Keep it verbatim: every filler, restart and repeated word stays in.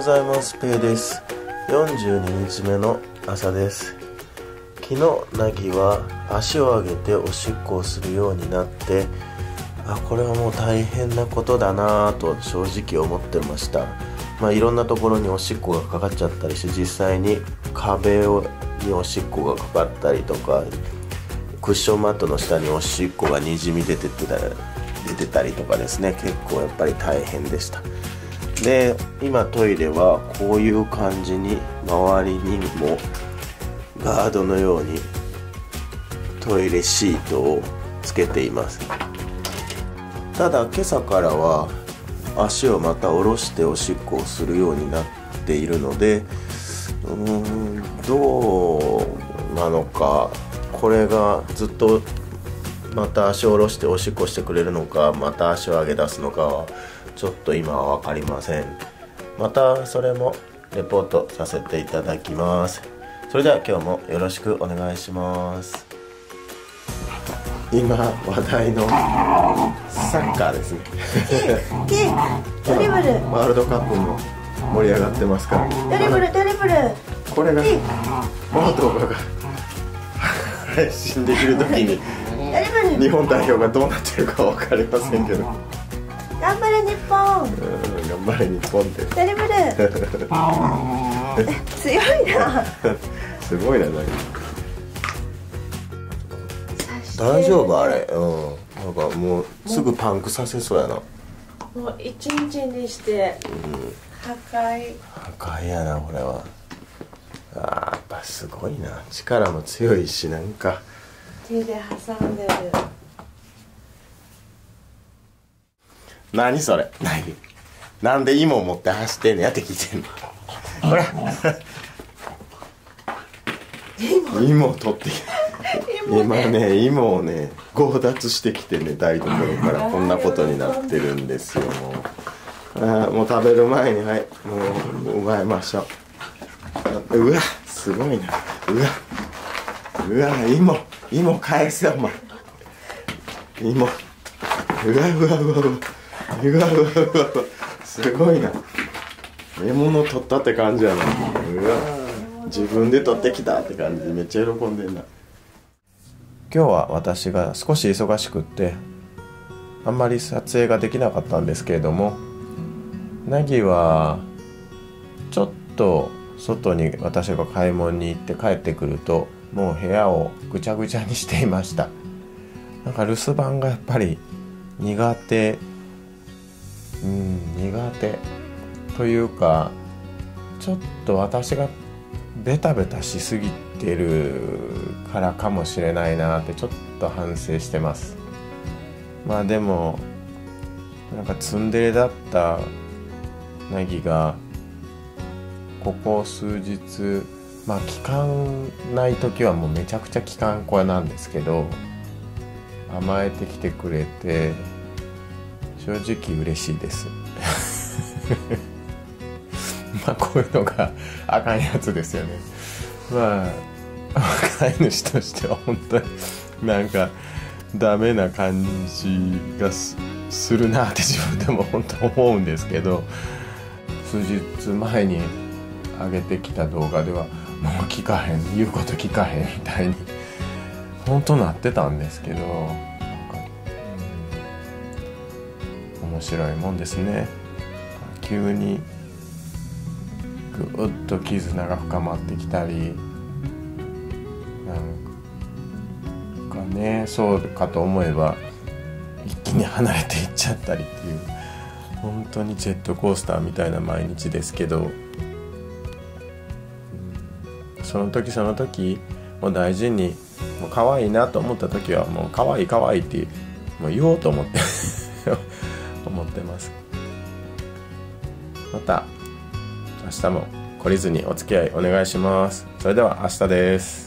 ございます。ペイです。よんじゅうににちめの朝です。昨日ナギは足を上げておしっこをするようになって、あこれはもう大変なことだなと正直思ってました。まあいろんなところにおしっこがかかっちゃったりして、実際に壁をにおしっこがかかったりとか、クッションマットの下におしっこがにじみ出てた出てたりとかですね、結構やっぱり大変でした。で今トイレはこういう感じに周りにもガードのようにトイレシートをつけています。ただ今朝からは足をまた下ろしておしっこをするようになっているので、うーんどうなのか、これがずっとまた足を下ろしておしっこしてくれるのか、また足を上げ出すのかはちょっと今は分かりません。またそれもレポートさせていただきます。それでは今日もよろしくお願いします。今話題のサッカーですねドリブルワールドカップも盛り上がってますから、 ドリブルドリブルこれがこの動画が配信できるときに日本代表がどうなってるか分かりませんけど、 頑張れ日本、 うん頑張れ日本って。 ドリブル強いなすごいな。大丈夫あれ、うんなんかもうすぐパンクさせそうやな。 もう一日にして、うん、破壊破壊やなこれは。あーやっぱすごいな、力も強いし、なんか手で挟んでる。 何それ何なんで芋持って走ってんのやって聞いてんのほら芋取って今ね芋をね強奪してきてね、台所からこんなことになってるんですよ。もうあもう食べる前にはいもう奪いましょう。うわすごいな、うわうわ芋芋返せお前芋、うわうわうわうわうわうわうわうわすごいな、獲物取ったって感じやな。うわ自分で取ってきたって感じでめっちゃ喜んでんな。今日は私が少し忙しくってあんまり撮影ができなかったんですけれども、ナギはちょっと外に私が買い物に行って帰ってくるともう部屋をぐちゃぐちゃにしていました。なんか留守番がやっぱり苦手うん苦手というか、ちょっと私がベタベタしすぎてるからかもしれないなってちょっと反省してます。まあでもなんかツンデレだったナギがここ数日、まあ聞かない時はもうめちゃくちゃ聞かん子なんですけど、甘えてきてくれて正直嬉しいですまあこういうのがあかんやつですよね。まあ飼い主としては本当になんかダメな感じが す, するなって自分でも本当思うんですけど、数日前に上げてきた動画ではもう聞かへん、言うこと聞かへんみたいに本当なってたんですけど、なんか、うん、面白いもんですね。急にぐっと絆が深まってきたり、なんかねそうかと思えば一気に離れていっちゃったりっていう、本当にジェットコースターみたいな毎日ですけど、その時その時もう大事に、もう可愛いなと思った時はもう可愛い可愛いってもう言おうと思って思ってます。また明日も懲りずにお付き合いお願いします。それでは明日です。